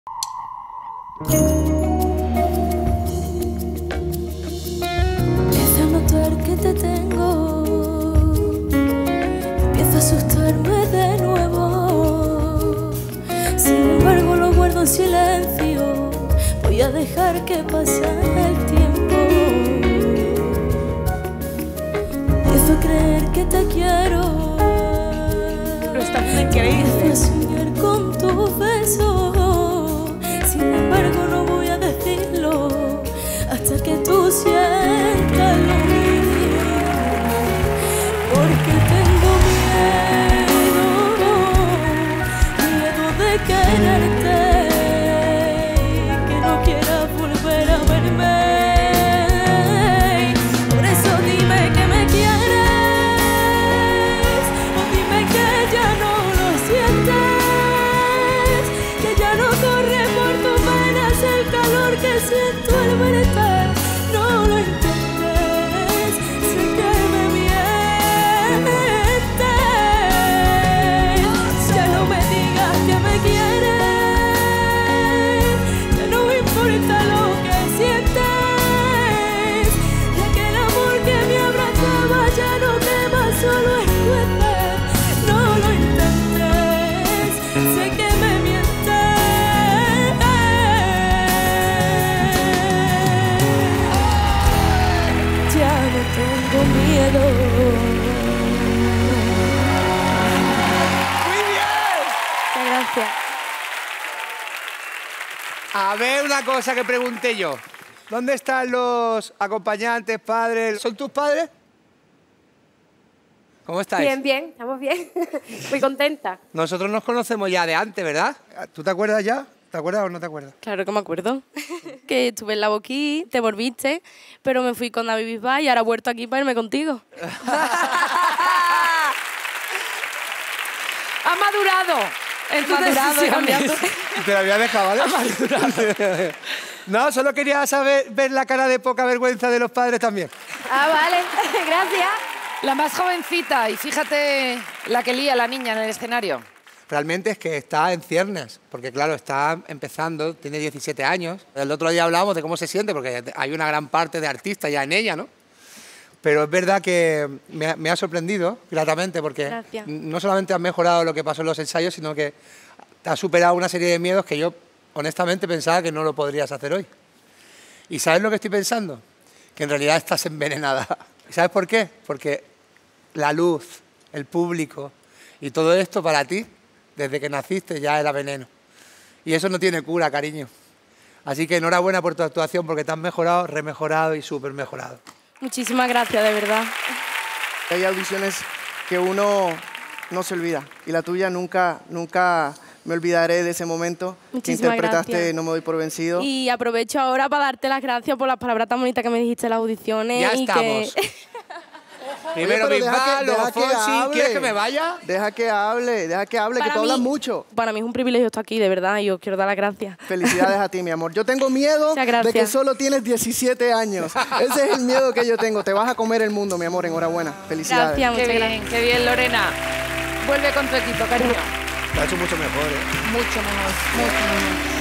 Empiezo a notar que te tengo, empiezo a asustarme de nuevo. Sin embargo lo guardo en silencio, voy a dejar que pase el tiempo. Empiezo a creer que te quiero, Lo está haciendo increíble. empiezo a soñar con tu beso. Sin embargo no voy a decirlo hasta que tú sientas lo mío, porque tengo miedo de quererte, que no quieras volver a verme. Por eso dime que me quieres, o dime que ya no lo sientes, que ya no corre por tus venas el calor que siento al verte. No lo intentes, sé que me mientes. Ya no me digas que me quieres, ya no me importa lo que sientes. Ya que el amor que me abrazaba ya no quema, solo escuece. No lo intentes, sé que me mientes. Ya no tengo miedo. ¡Muy bien! Muchas gracias. A ver, una cosa que pregunté yo. ¿Dónde están los acompañantes, padres? ¿Son tus padres? ¿Cómo estáis? Bien, bien, estamos bien. Muy contenta. Nosotros nos conocemos ya de antes, ¿verdad? ¿Tú te acuerdas ya? ¿Te acuerdas o no te acuerdas? Claro que me acuerdo. Que estuve en la Boquí, te volviste, pero me fui con David Bisbal y ahora he vuelto aquí para irme contigo. Ha madurado en tus decisiones. Te la había dejado, ¿vale? No, solo quería saber, ver la cara de poca vergüenza de los padres también. Ah, vale. Gracias. La más jovencita, y fíjate la que lía la niña en el escenario. Realmente es que está en ciernes, porque claro, está empezando, tiene 17 años. El otro día hablábamos de cómo se siente, porque hay una gran parte de artista ya en ella, ¿no? Pero es verdad que me ha sorprendido gratamente, porque Gracias. no solamente has mejorado lo que pasó en los ensayos, sino que has superado una serie de miedos que yo honestamente pensaba que no lo podrías hacer hoy. ¿Y sabes lo que estoy pensando? Que en realidad estás envenenada. ¿Y sabes por qué? Porque la luz, el público y todo esto para ti, desde que naciste ya era veneno. Y eso no tiene cura, cariño. Así que enhorabuena por tu actuación, porque te has mejorado, remejorado y súper mejorado. Muchísimas gracias, de verdad. Hay audiciones que uno no se olvida. Y la tuya nunca me olvidaré de ese momento que Muchísimas interpretaste gracias. No me doy por vencido. Y aprovecho ahora para darte las gracias por las palabras tan bonitas que me dijiste en las audiciones. Ya y estamos. Que... Primero Oye, pero Bisbal, luego deja que Fonsi. hable. ¿Quieres que me vaya? Deja que hable, que Para tú hablas mí- mucho. Para mí es un privilegio estar aquí, de verdad, y os quiero dar las gracias. Felicidades a ti, mi amor. Yo tengo miedo Muchas gracias. de que solo tienes 17 años. Ese es el miedo que yo tengo. Te vas a comer el mundo, mi amor. Enhorabuena. Felicidades. Gracias, Qué muchas gracias. bien, qué bien, Lorena. Vuelve con tu equipo, cariño. Lo ha hecho mucho mejor, ¿eh? Mucho mejor, mucho mejor.